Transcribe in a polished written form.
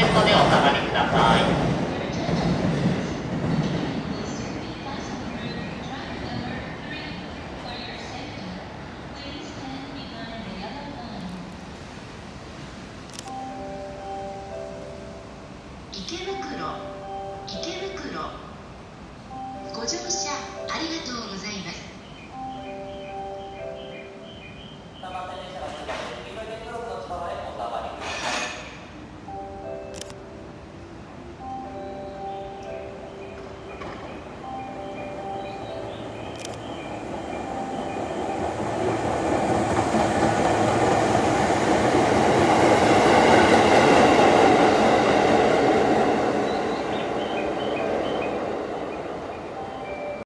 ットでお下がりください。 池袋ご乗車ありがとうございます。